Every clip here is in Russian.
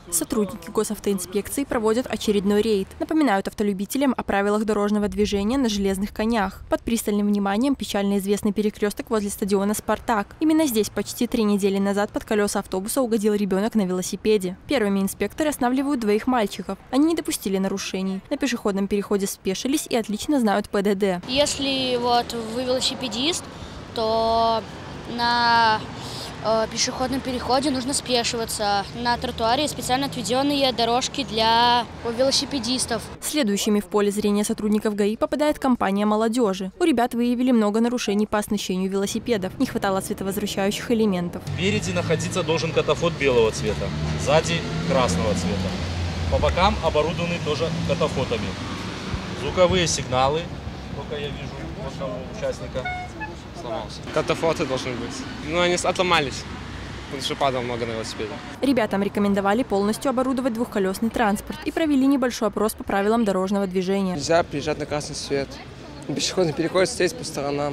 Сотрудники госавтоинспекции проводят очередной рейд. Напоминают автолюбителям о правилах дорожного движения на железных конях. Под пристальным вниманием печально известный перекресток возле стадиона «Спартак». Именно здесь почти 3 недели назад под колеса автобуса угодил ребенок на велосипеде. Первыми инспекторы останавливают 2 мальчиков. Они не допустили нарушений. На пешеходном переходе спешились и отлично знают ПДД. Если вы велосипедист, то на пешеходном переходе нужно спешиваться. На тротуаре специально отведенные дорожки для велосипедистов. Следующими в поле зрения сотрудников ГАИ попадает компания молодежи. У ребят выявили много нарушений по оснащению велосипедов. Не хватало световозвращающих элементов. Спереди находиться должен катафот белого цвета, сзади красного цвета. По бокам оборудованы тоже катафотами. Звуковые сигналы, только я вижу одного участника. Сломался. Катафоты должны быть. Но они отломались, потому что падало много на велосипеде. Ребятам рекомендовали полностью оборудовать двухколесный транспорт и провели небольшой опрос по правилам дорожного движения. Нельзя приезжать на красный свет. Пешеходный переход стоит по сторонам.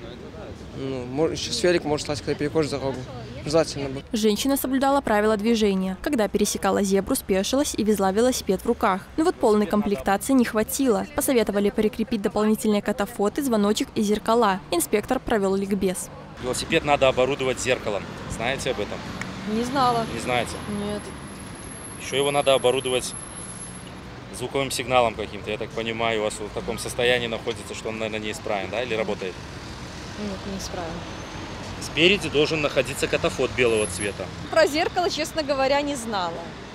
Еще с велик может стать, когда переходишь дорогу. Желательно бы. Женщина соблюдала правила движения. Когда пересекала зебру, спешилась и везла велосипед в руках. Но вот полной комплектации не хватило. Посоветовали прикрепить дополнительные катафоты, звоночек и зеркала. Инспектор провел ликбез. Велосипед надо оборудовать зеркалом. Знаете об этом? Не знала. Не знаете? Нет. Еще его надо оборудовать звуковым сигналом каким-то. Я так понимаю, у вас в таком состоянии находится, что он, наверное, неисправен, да? Или работает? Нет, неисправен. Спереди должен находиться катафот белого цвета. Про зеркало, честно говоря, не знала.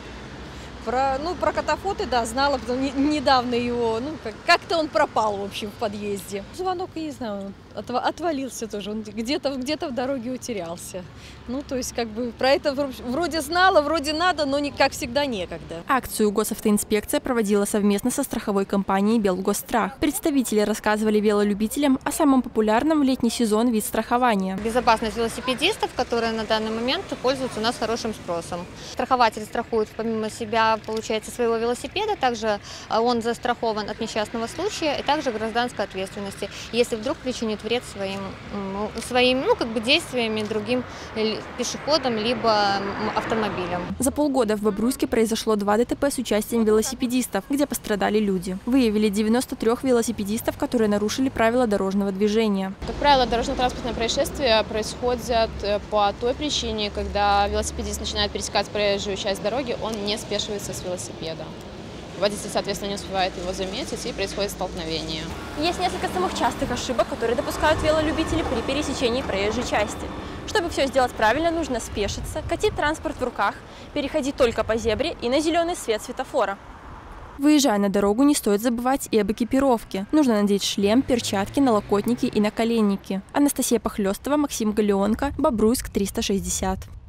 Про катафоты, да, знала, потому недавно его, как-то он пропал, в общем, в подъезде. Звонок, я не знаю, отвалился тоже, он где-то в дороге утерялся. То есть, про это вроде знала, вроде надо, но, как всегда, некогда. Акцию госавтоинспекция проводила совместно со страховой компанией «Белгосстрах». Представители рассказывали велолюбителям о самом популярном в летний сезон вид страхования. Безопасность велосипедистов, которые на данный момент пользуются у нас хорошим спросом. Страхователь страхует помимо себя, получается, своего велосипеда, также он застрахован от несчастного случая и также гражданской ответственности, если вдруг причинит вред своим действиями другим пешеходам либо автомобилям. За полгода в Бобруйске произошло 2 ДТП с участием велосипедистов, где пострадали люди. Выявили 93 велосипедистов, которые нарушили правила дорожного движения. Как правило, дорожно-транспортные происшествия происходят по той причине, когда велосипедист начинает пересекать проезжую часть дороги, он не спешивается с велосипеда. Водитель, соответственно, не успевает его заметить, и происходит столкновение. Есть несколько самых частых ошибок, которые допускают велолюбители при пересечении проезжей части. Чтобы все сделать правильно, нужно спешиться, катить транспорт в руках, переходить только по зебре и на зеленый свет светофора. Выезжая на дорогу, не стоит забывать и об экипировке. Нужно надеть шлем, перчатки, налокотники и наколенники. Анастасия Похлёстова, Максим Галеонко, Бобруйск, 360.